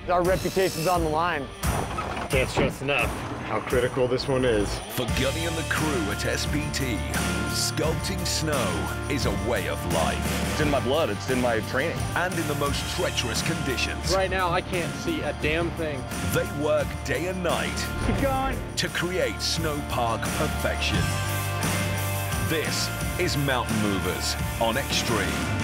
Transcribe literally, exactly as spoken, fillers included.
Our reputation's on the line. Can't stress enough how critical this one is. For Gunny and the crew at S P T, sculpting snow is a way of life. It's in my blood, it's in my training. And in the most treacherous conditions. Right now, I can't see a damn thing. They work day and night. Keep going. To create snow park perfection. This is Mountain Movers on Extreme.